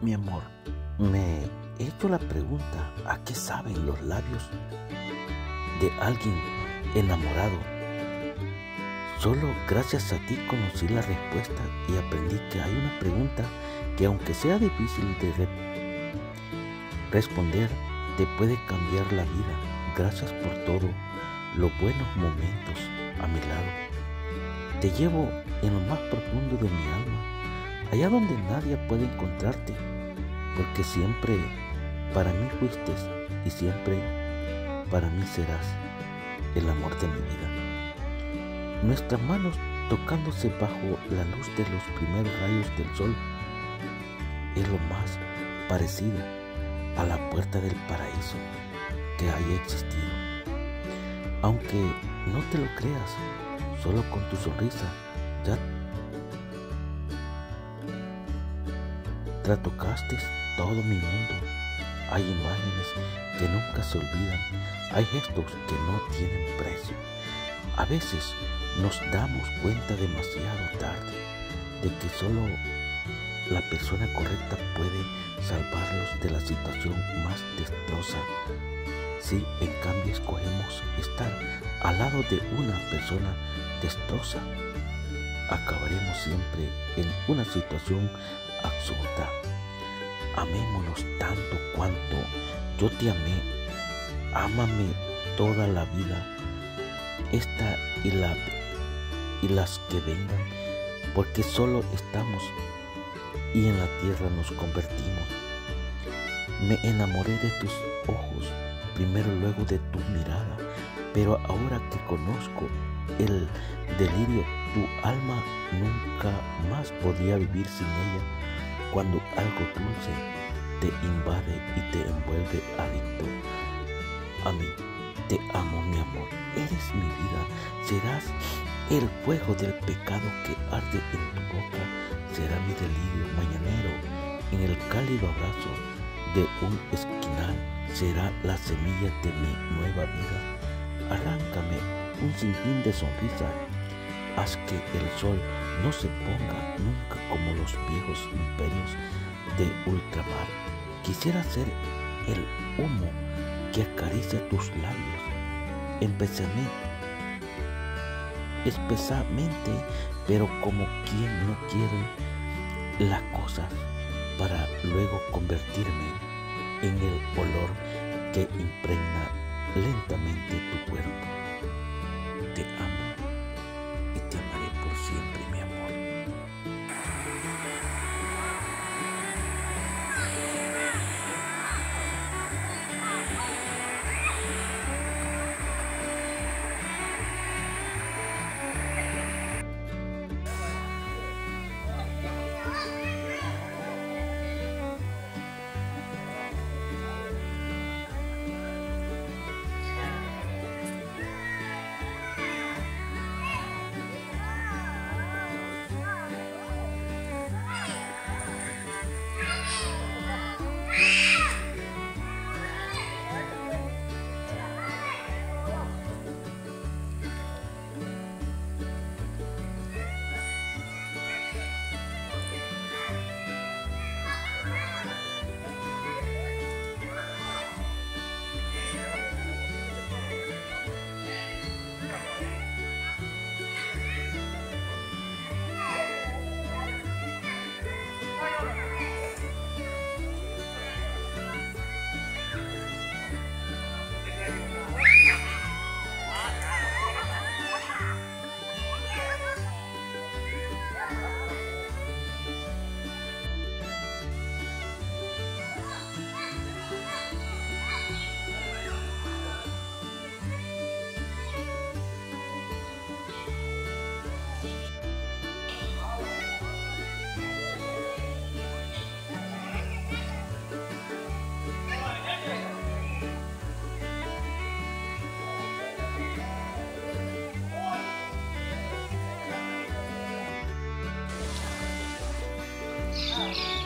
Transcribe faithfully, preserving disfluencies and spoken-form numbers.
Mi amor, me he hecho la pregunta, ¿a qué saben los labios de alguien enamorado? Solo gracias a ti conocí la respuesta y aprendí que hay una pregunta que, aunque sea difícil de re- responder, te puede cambiar la vida. Gracias por todo, los buenos momentos a mi lado. Te llevo en lo más profundo de mi alma, allá donde nadie puede encontrarte, porque siempre para mí fuiste y siempre para mí serás el amor de mi vida. Nuestras manos tocándose bajo la luz de los primeros rayos del sol es lo más parecido a la puerta del paraíso que haya existido. Aunque no te lo creas, solo con tu sonrisa ya tratocaste todo mi mundo. Hay imágenes que nunca se olvidan, hay gestos que no tienen precio. A veces nos damos cuenta demasiado tarde de que solo la persona correcta puede salvarlos de la situación más destroza. Si en cambio escogemos estar al lado de una persona destroza, acabaremos siempre en una situación absurda. Amémonos tanto cuanto yo te amé. Ámame toda la vida, esta y, la, y las que vengan, porque solo estamos y en la tierra nos convertimos. Me enamoré de tus ojos, primero luego de tu mirada, pero ahora que conozco el delirio, tu alma nunca más podía vivir sin ella. Cuando algo dulce te invade y te envuelve adicto a mí, te amo, mi amor, eres mi vida, serás el fuego del pecado que arde en tu boca, será mi delirio mañanero en el cálido abrazo de un esquinal, será la semilla de mi nueva vida. Arráncame un sinfín de sonrisa, haz que el sol no se ponga nunca como los viejos imperios de ultramar. Quisiera ser el humo que acaricia tus labios, empezame espesamente, pero como quien no quiere las cosas, para luego convertirme en el olor que impregna lentamente tu cuerpo. Te amo y te amaré por siempre, mi amor. Oh.